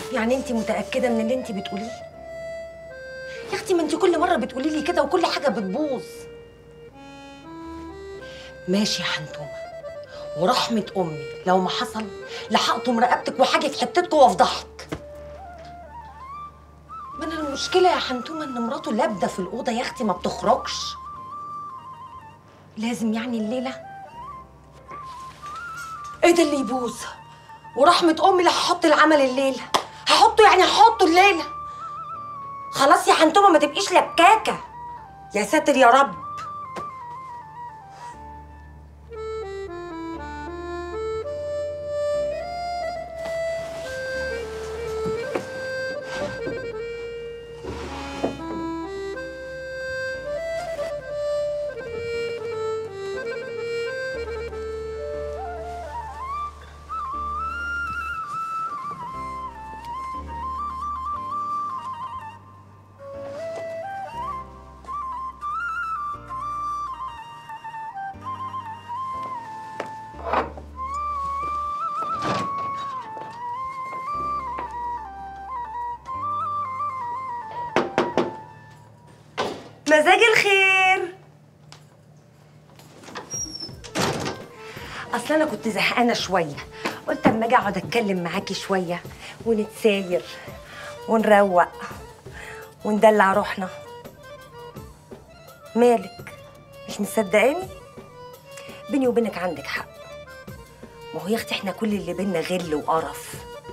يعني انت متأكدة من اللي انت بتقوليه؟ يا اختي ما انت كل مرة بتقولي لي كده وكل حاجة بتبوظ. ماشي يا حنتومة، ورحمة أمي لو ما حصل لحقتم رقبتك وحاجة في حتتكم وافضحك. ما انا المشكلة يا حنتومة ان مراته لابدة في الأوضة يا اختي ما بتخرجش. لازم يعني الليلة؟ ايه ده اللي يبوظ؟ ورحمة أمي اللي هحط العمل الليلة، هحطه يعني هحطه الليلة. خلاص يا حنتومة ما تبقيش لكاكة. يا ساتر يا رب. مزاج الخير. اصل انا كنت زهقانه شويه، قلت اما اجي اقعد اتكلم معاكي شويه ونتساير ونروق وندلع روحنا. مالك مش مصدقاني؟ بيني وبينك عندك حق. ما هو يا اختي احنا كل اللي بينا غل وقرف.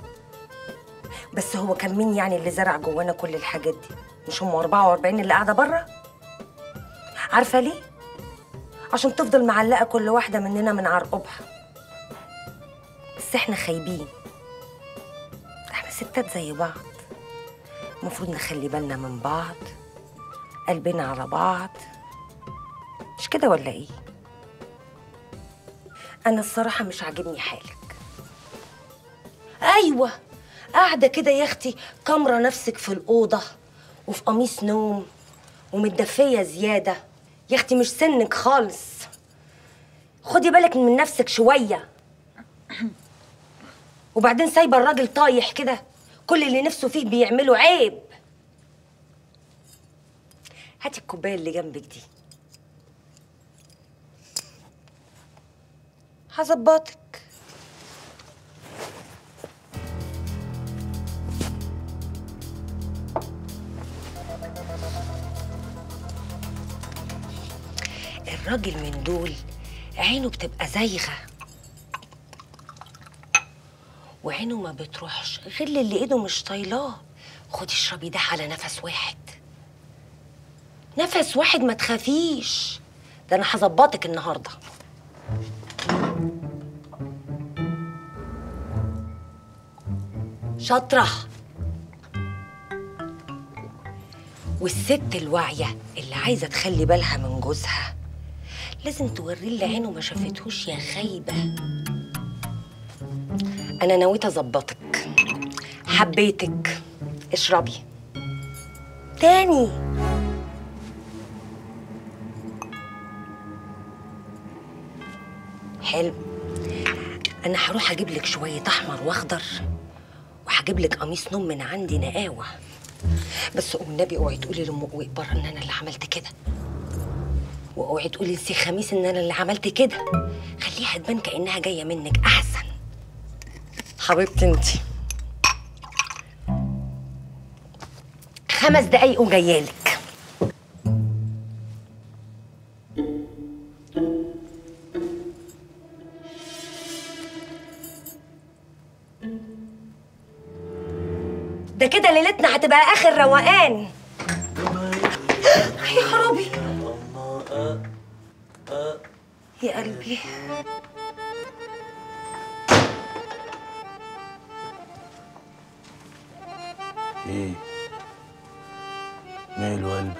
بس هو كان مين يعني اللي زرع جوانا كل الحاجات دي؟ مش هم 44 اللي قاعده بره؟ عارفه ليه؟ عشان تفضل معلقه كل واحده مننا من عرقوبها. بس احنا خايبين، احنا ستات زي بعض، المفروض نخلي بالنا من بعض، قلبنا على بعض، مش كده ولا ايه؟ انا الصراحه مش عاجبني حالك. ايوه قاعده كده يا اختي كامره نفسك في الاوضه وفي قميص نوم ومتدفيه زياده. يا اختي مش سنك خالص، خدي بالك من نفسك شويه. وبعدين سايبه الراجل طايح كده، كل اللي نفسه فيه بيعمله، عيب. هاتي الكوبايه اللي جنبك دي، هظبطك. الراجل من دول عينه بتبقى زايغه وعينه ما بتروحش غير اللي ايده مش طايلاه. خدي اشربي ده على نفس واحد، نفس واحد، ما تخافيش، ده انا هظبطك النهارده. شاطره. والست الواعيه اللي عايزه تخلي بالها من جوزها لازم توريه اللي عينه ما شافتهوش يا خايبه. انا نويت اظبطك، حبيتك. اشربي تاني. حلو. انا هروح اجيب لك شويه احمر واخضر، وهجيب لك قميص نوم من عندي نقاوه. بس والنبي اوعي تقولي لام وقبر ان انا اللي عملت كده، واوعي تقولي لسي خميس ان انا اللي عملت كده. خليها تبان كانها جايه منك احسن. حبيبتي انتي 5 دقايق وجايالك. ده كده ليلتنا هتبقى اخر روقان. يا خرابي يا قلبي. ايه ماله قلبك؟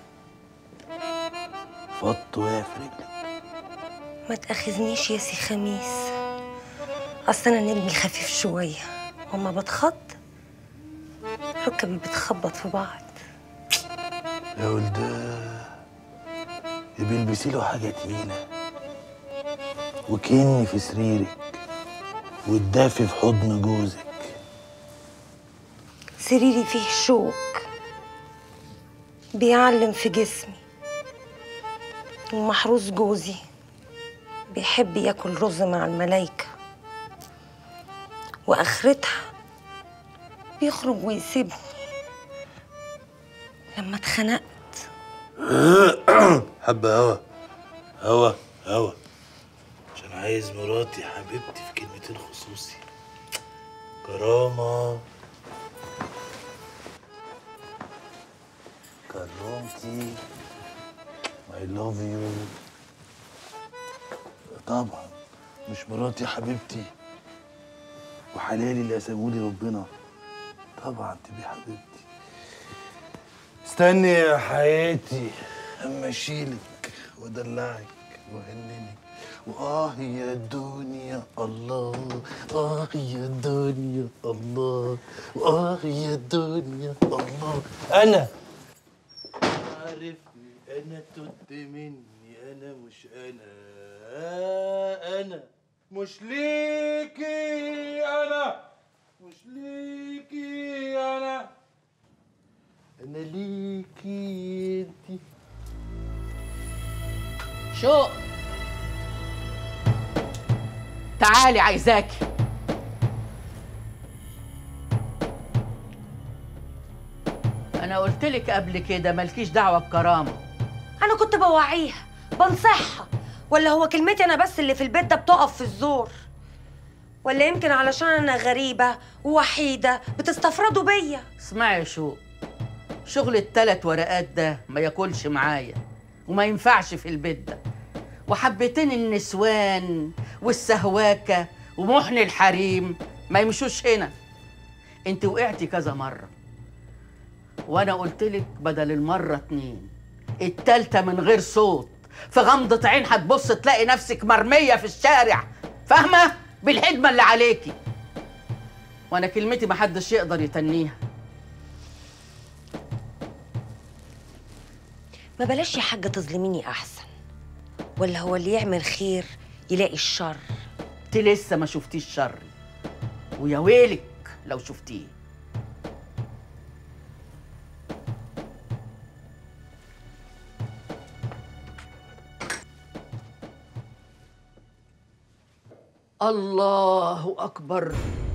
فط وقع في رجلك؟ ما تاخذنيش يا سي خميس، اصل انا نجمي خفيف شويه وما بتخض ركبي بتخبط في بعض. يا ولده بيلبسي له حاجه تقيله وكني في سريرك وتدافي في حضن جوزك. سريري فيه شوك بيعلم في جسمي، ومحروس جوزي بيحب ياكل رز مع الملايكة، واخرتها بيخرج ويسيبني. لما اتخنقت حبة هوا هوا هوا، عشان عايز مراتي حبيبتي في كلمتين خصوصي. كرامة، كرامتي، I love you. طبعا مش مراتي حبيبتي وحلالي اللي قسمهولي ربنا، طبعا تبقي حبيبتي. استني يا حياتي اما اشيلك وادلعك واهننك، يا دنيا الله، يا دنيا الله، يا دنيا الله. انا عارفني، انا تد مني، انا مش انا مش ليكي، انا مش ليكي، انا ليكي انتي. شوق، تعالي عايزاكي. انا قلتلك قبل كده مالكيش دعوه بكرامه. انا كنت بوعيها بنصحها، ولا هو كلمتي انا بس اللي في البيت ده بتقف في الزور؟ ولا يمكن علشان انا غريبه ووحيده بتستفردوا بيا؟ اسمعي يا شوق، شغل ال3 ورقات ده ما ياكلش معايا وما ينفعش في البيت ده، وحبتين النسوان والسهواكه ومحن الحريم ما يمشوش هنا. انت وقعتي كذا مره، وانا قلتلك بدل المره 2 التالتة من غير صوت، في غمضة عين هتبص تلاقي نفسك مرمية في الشارع، فاهمة؟ بالحدمة اللي عليكي. وانا كلمتي محدش يقدر يتنيها. ما بلاش يا حاجه تظلميني احسن، ولا هو اللي يعمل خير يلاقي الشر؟ انت لسه ما شفتيش شري، ويا ويلك لو شفتيه. الله أكبر.